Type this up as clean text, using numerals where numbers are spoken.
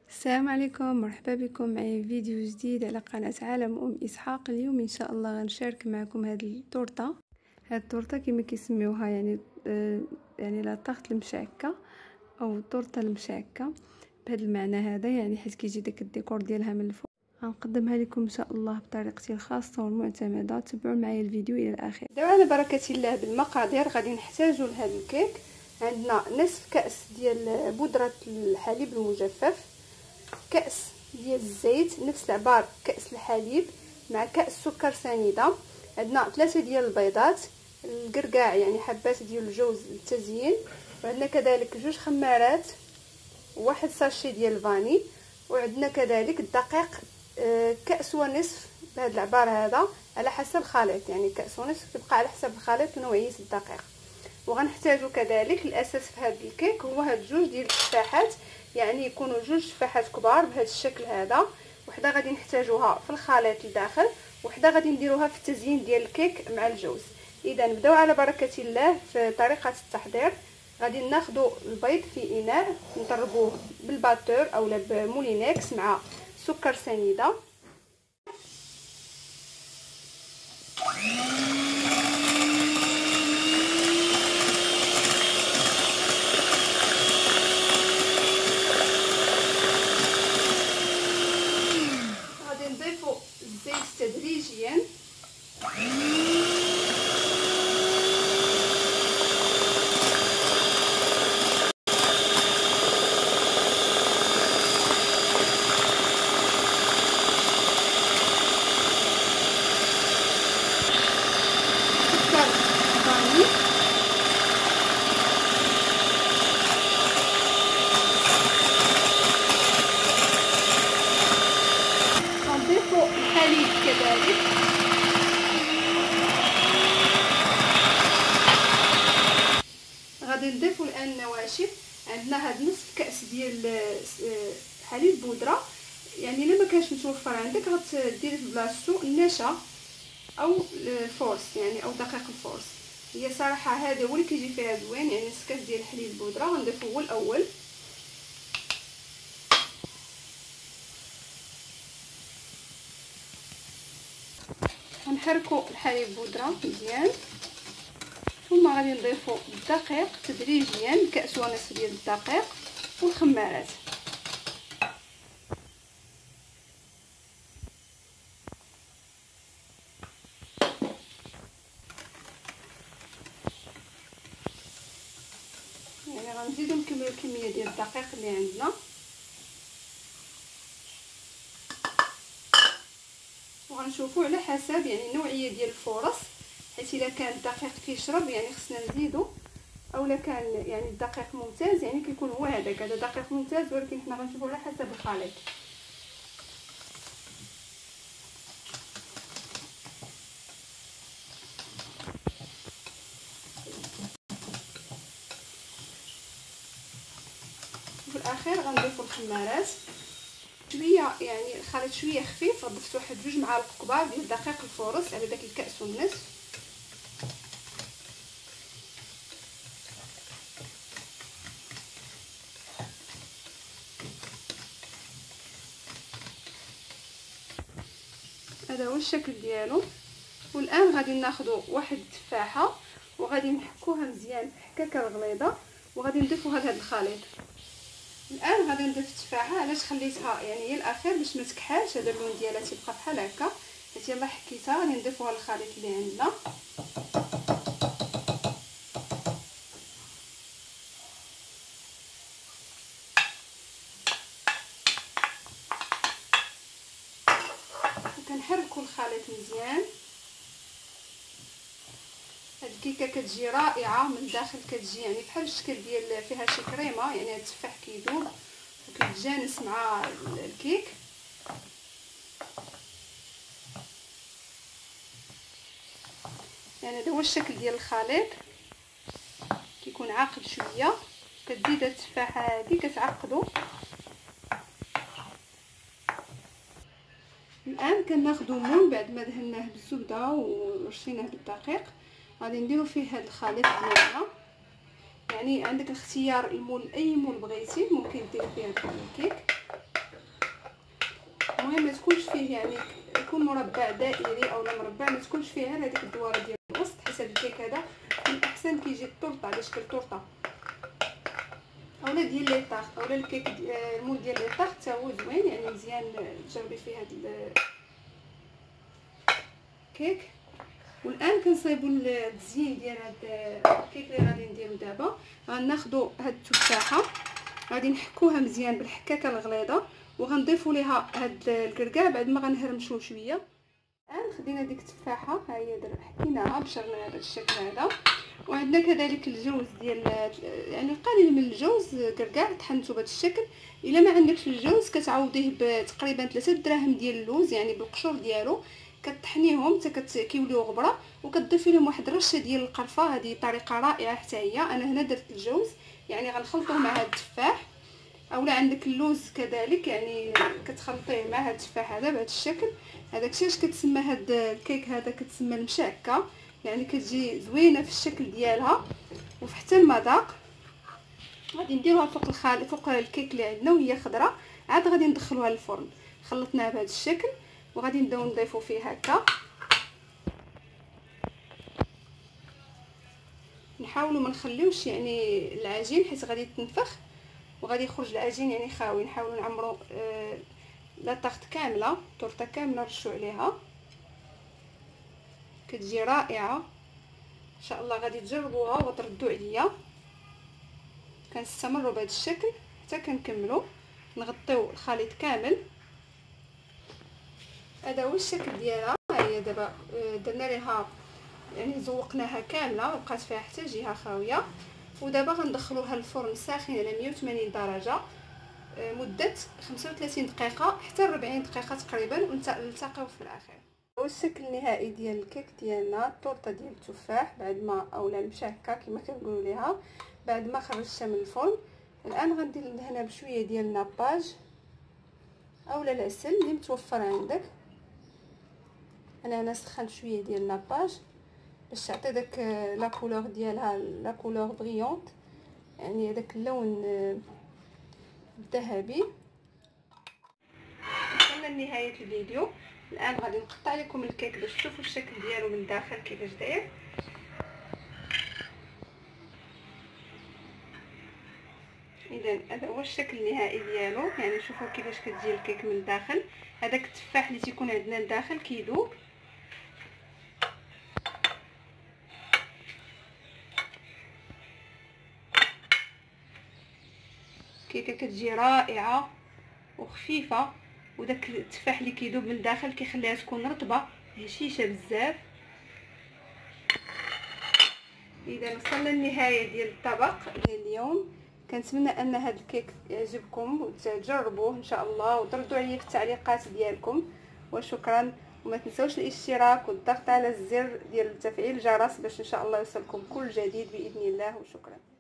السلام عليكم، مرحبا بكم معايا في فيديو جديد على قناة عالم اسحاق. اليوم ان شاء الله غنشارك معكم هذه التورته كما كيسميوها، يعني لا طارت المشعكه او التورته المشعكه بهذا المعنى هذا، يعني حيت كيجي داك الديكور ديالها من الفوق. غنقدمها لكم ان شاء الله بطريقتي الخاصه والمعتمده. تبعوا معايا الفيديو الى الاخر. دابا على بركه الله بالمقادير غادي نحتاجوا لهذا الكيك. عندنا نصف كاس ديال بودره الحليب المجفف، كأس ديال الزيت نفس العبار كأس الحليب، مع كأس سكر سنيده. عندنا 3 ديال البيضات، القرقاع يعني حبات ديال الجوز للتزيين، وعندنا كذلك 2 خمارات، وواحد ساشي ديال الفاني، وعندنا كذلك الدقيق كأس ونصف بهذا العبار هذا على حسب الخليط، يعني كأس ونصف كيبقى على حسب الخليط ونوعيه الدقيق. وغنحتاجو كذلك الاساس في هذا الكيك هو هاد 2 ديال التفاحات، يعني يكونوا 2 تفاحات كبار بهذا الشكل هذا. وحده غادي نحتاجوها في الخليط لداخل، وحده غادي نديروها في التزيين ديال الكيك مع الجوز. اذا نبداو على بركه الله في طريقه التحضير. غادي ناخذوا البيض في اناء نضربوه بالباتور اولا بمولينكس مع سكر سنيده. نضيفوا الزيت تدريجيا، سكر فاني، نضيفوا الحليب كذلك، غادي نضيفوا الان النواشف. عندنا هاد نصف كاس ديال حليب بودره، يعني الا ما كانش متوفر عندك غتديري في بلاصتو النشا او الفورس، يعني او دقيق الفورس. هي صراحه هذا هو اللي كيجي فيها زوين، يعني نصف كاس ديال الحليب بودره غنضيفو هو الاول. ونحركوا الحليب بودره مزيان، ثم غادي نضيفوا الدقيق تدريجيا، كاس ونصف ديال الدقيق، والخمارات. يعني غنزيدو نكملو الكميه ديال الدقيق اللي عندنا، وغنشوفوا على حسب يعني النوعيه ديال الفرص، حيت الا كان الدقيق كيشرب يعني خصنا نزيدو، اولا كان يعني الدقيق ممتاز يعني كيكون هو هذاك دقيق ممتاز، ولكن حنا غنشوفوا على حسب الخليط. وفي الاخير غنضيفوا الخمارات شويه، يعني الخليط شويه خفيف. ضفت واحد 2 معالق كبار ديال دقيق الفورس على داك الكاس والنصف. هذا هو الشكل ديالو. والان غادي ناخذوا واحد التفاحه وغادي نحكوها مزيان حكاكه غليظه، وغادي نضيفوها لهذا الخليط. الان غادي نضيف التفاحه، علاش خليتها يعني هي الاخير باش ما تكحالش، هذا اللون ديالها تيبقى بحال هكا، حيت يلاه حكيتها. غادي نضيفوها للخليط اللي عندنا. وكنحركوا الخليط مزيان. هاد الكيكه كتجي رائعه من الداخل، كتجي يعني بحال الشكل ديال فيها شي كريمه، يعني هاد التفاح كيذوب وكيتجانس مع الكيك. يعني هذا هو الشكل ديال الخليط، كيكون عاقد شويه. كتزيد التفاحه هذه كتعقدو. الان كناخذوا مول بعد ما دهناه بالزبده ورشيناه بالدقيق، غادي نديرو فيه هذا الخليط ديالنا. يعني عندك الاختيار المول، اي مول بغيتي ممكن ديري فيه الكيك. المهم ما تكونش فيه يعني يكون مربع دائري او مربع، ما تكونش فيه غير هذيك الدواره ديال الوسط، حيت هذا الكيك هذا من الاحسن كيجي الطورطه على شكل طورطه اولا ديال لي طارت اولا الكيك المول ديال لي طارت حتى هو زوين، يعني مزيان تجربي فيه هذا الكيك. والان كنصايبوا التزيين ديال هذا الكيك اللي غادي نديرو دابا. غناخذوا هاد التفاحه غادي نحكوها مزيان بالحكاكه الغليظه، وغنضيفوا ليها هاد الكركاع بعد ما غنهرمشوه شويه. الان خدينا ديك التفاحه ها هي حكيناها بشرنا هذا الشكل هذا، وعندنا كذلك الجوز ديال يعني قليل من الجوز كركاع طحنتو بهذا الشكل. الا ما عندكش الجوز كتعوضيه بتقريبا 3 دراهم ديال اللوز يعني بالقشور ديالو، كطحنيهم حتى كيوليو غبره وكتضيفي لهم واحد الرشه ديال القرفه. هذه طريقه رائعه حتى هي. انا هنا درت الجوز يعني غنخلطوه مع هذا التفاح، اولا عندك اللوز كذلك يعني كتخلطيه مع هذا التفاح هذا بهذا الشكل. هذاك الشيء اش كتسمى هاد الكيك هذا كتسمى المشاكه، يعني كتجي زوينه في الشكل ديالها وفي حتى المذاق. غادي نديروها فوق فوق الكيك اللي عندنا وهي خضراء، عاد غادي ندخلوها للفرن. خلطناها بهذا الشكل وغادي نبداو نضيفوا فيه هكا. نحاولوا ما نخليوش يعني العجين حيت غادي تنفخ وغادي يخرج العجين يعني خاوي. نحاولوا نعمروا لا طاغت كامله طورطه كامله نرشوا عليها، كتجي رائعه ان شاء الله. غادي تجربوها وتردوا عليا. كنستمروا بهذا الشكل حتى كنكملوا. نغطيو الخليط كامل. هذا هو الشكل ديالها. ها هي دابا درنا ليها يعني زوقناها كامله، مبقات فيها حتى جهه خاويه. ودابا غندخلوها للفرن ساخن على 180 درجه مده 35 دقيقه حتى 40 دقيقه تقريبا، ونلتقيو في الاخير. هو الشكل النهائي ديال الكيك ديالنا، الطورطه ديال التفاح بعد ما اولا المشاكه كما كنقولوا ليها بعد ما خرجتها من الفرن. الان غندير هنا بشويه ديال الناباج اولا العسل اللي متوفر عندك. انا هنا سخنت شويه ديال الناباج باش تعطي داك لا كولور ديالها، لا كولور بريونط يعني هذاك اللون الذهبي. وصلنا لنهايه الفيديو. الان غادي نقطع لكم الكيك باش تشوفوا الشكل ديالو من الداخل كيفاش داير. اذا هذا هو الشكل النهائي ديالو، يعني شوفوا كيفاش كتجي الكيك من الداخل. هذاك التفاح اللي تيكون عندنا لداخل كيذوب. كيكه كتجي رائعه وخفيفه، وداك التفاح اللي كيذوب من الداخل كيخليها تكون رطبه هشيشه بزاف. اذا وصلنا للنهايه ديال الطبق ديال اليوم. كنتمنى ان هذا الكيك يعجبكم وتجربوه ان شاء الله، وتردوا عليا في التعليقات ديالكم. وشكرا. وما تنسوش الاشتراك والضغط على الزر ديال تفعيل الجرس باش ان شاء الله يوصلكم كل جديد باذن الله. وشكرا.